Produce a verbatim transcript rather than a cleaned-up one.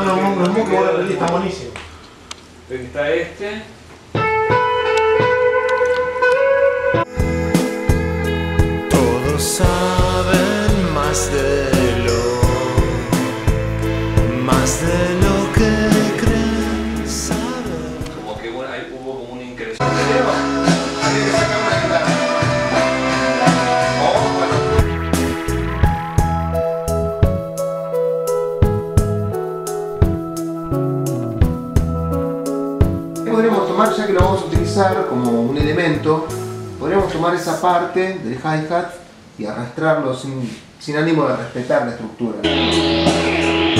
unos unos moos que bueno, están buenísimos. Entonces está este. Todos saben más de lo, más de lo que creen saber. Como que bueno, ahí hubo como un incremento. Podríamos tomar, ya que lo vamos a utilizar como un elemento, podríamos tomar esa parte del hi-hat y arrastrarlo sin, sin ánimo de respetar la estructura.